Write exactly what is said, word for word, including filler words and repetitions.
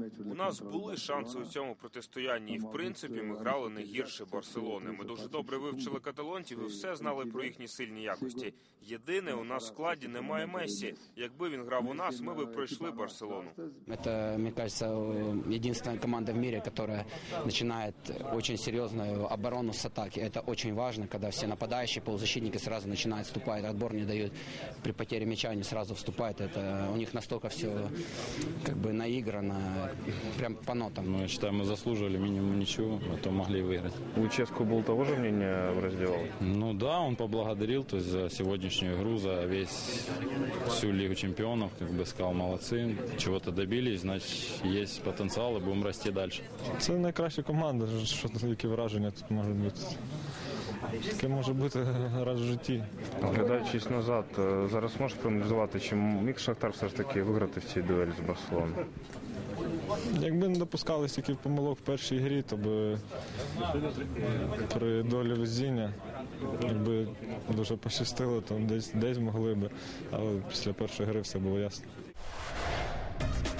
У нас були шанси у цьому протистоянні, і в принципі ми грали не гірше Барселони. Ми дуже добре вивчили каталонців і все знали про їхні сильні якості. Єдине, у нас в складі немає Мессі. Якби він грав у нас, ми би пройшли Барселону. Это, мне кажется, единственная команда в мире, которая начинает очень серьезную оборону с атаки. Это очень важно, когда все нападающие, полузащитники сразу начинают вступать, отбор не дают, при потере мяча они сразу вступают. Это у них настолько все как бы наиграно, прям по нотам. Ну, я считаю, мы заслужили минимум ничего, а то могли выиграть. Луческу был того же мнения в раздевалке? Ну да, он поблагодарил, то есть за сегодняшнюю игру, за весь всю Лигу чемпионов, как бы сказал, молодцы, чего-то добились, значит, есть потенциал и будем расти дальше. Це найкраща команда, що які враження тут можуть бути. Таке може бути раз в житті. Оглядаючись назад, зараз можеш проаналізувати, чи міг Шахтар все ж таки виграти в цій дуелі з Барселоною? Якби не допускали стільки помилок в першій грі, то би при долі везіння, якби дуже пощастило, то десь, десь могли би, але після першої гри все було ясно.